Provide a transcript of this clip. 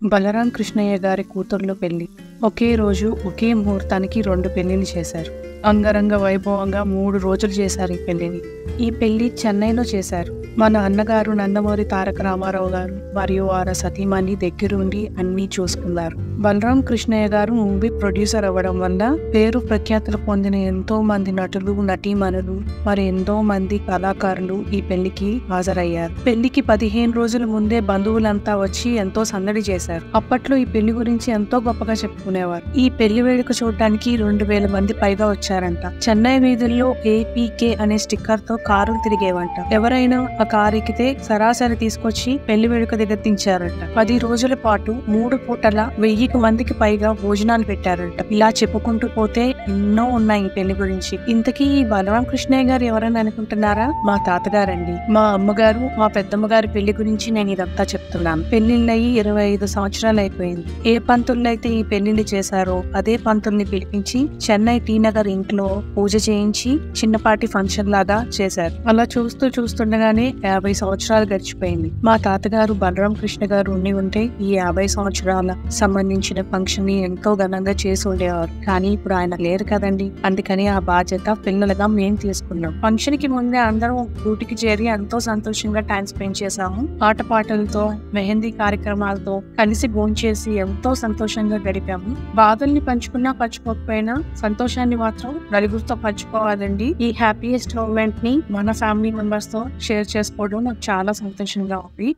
బలరాం కృష్ణయ్య గారి కూతుర్లో పెళ్లి. ఒకే రోజు ఒకే ముహూర్తానికి 2 పెళ్లిళ్ళు చేశారు. అంగరంగ వైభవంగా 3 రోజులు చేశారు ఈ పెళ్లిని. ఈ పెళ్లి చెన్నైలో చేశారు. మన అన్నగారు నందమూరి తారక రామారావు గారు మరియు వారి సతీమణి దగ్గరుండి అన్నీ చూసుకున్నారు. బలరాం కృష్ణయ్య గారు మూవీ ప్రొడ్యూసర్ అవ్వడం వల్ల పేరు ప్రఖ్యాతులు పొందిన ఎంతో మంది నటులు, నటీమణులు, మరి ఎంతో మంది కళాకారులు ఈ పెళ్లికి హాజరయ్యారు. పెళ్లికి 15 రోజుల ముందే బంధువులంతా వచ్చి ఎంతో సందడి చేశారు. అప్పట్లో ఈ పెళ్లి గురించి ఎంతో గొప్పగా చెప్పుకునేవారు. ఈ పెళ్లి వేడుక చూడటానికి 2000 మంది పైగా వచ్చారంట. చెన్నై వీధుల్లో ఏపీకే అనే స్టిక్కర్ తో కారులు తిరిగేవంట. ఎవరైనా ఆ కారు ఎక్కితే సరాసరి తీసుకొచ్చి పెళ్లి వేడుక దగ్గర దించారంట. 10 రోజుల పాటు 3 పూటల 1000 మందికి పైగా భోజనాలు పెట్టారంట. ఇలా చెప్పుకుంటూ పోతే ఎన్నో ఉన్నాయి ఈ పెళ్లి గురించి. ఇంతకీ ఈ బలరాం కృష్ణయ్య గారు ఎవరని అనుకుంటున్నారా? మా తాతగారండి. మా అమ్మగారు, మా పెద్దమ్మ గారి పెళ్లి గురించి నేను ఇదంతా చెప్తున్నాను. పెళ్లిళ్ళయి 25 సంవత్సరాలు అయిపోయింది. ఏ పంతుల్లో అయితే ఈ పెళ్లిని చేశారో అదే పంతుల్ని పిలిపించి చెన్నై టీ నగర్ ఇంట్లో పూజ చేయించి చిన్నపాటి ఫంక్షన్ లాగా చేశారు. అలా చూస్తుండగానే 50 సంవత్సరాలు గడిచిపోయింది. మా తాతగారు బలరాం కృష్ణ గారు ఉంటే ఈ 50 సంవత్సరాల సంబంధించిన ఫంక్షన్ ని ఎంతో ఘనంగా చేసి ఉండేవారు. కానీ ఇప్పుడు ఆయన లేరు కదండి. అందుకని ఆ బాధ్యత పిల్లలుగా మేం తీసుకున్నాం. ఫంక్షన్ కి ముందే అందరం డ్యూటీకి చేరి ఎంతో సంతోషంగా టైం స్పెండ్ చేశాము. పాటలతో, మెహందీ కార్యక్రమాలతో కలిసి భోంచేసి ఎంతో సంతోషంగా గడిపాము. బాధల్ని పంచుకోకపోయినా సంతోషాన్ని మాత్రం నలుగురితో పంచుకోవాలండి. ఈ హ్యాపీయెస్ట్ మూమెంట్ ని మన ఫ్యామిలీ మెంబర్స్ తో షేర్ చేసుకోవడం నాకు చాలా సంతోషంగా ఉంది.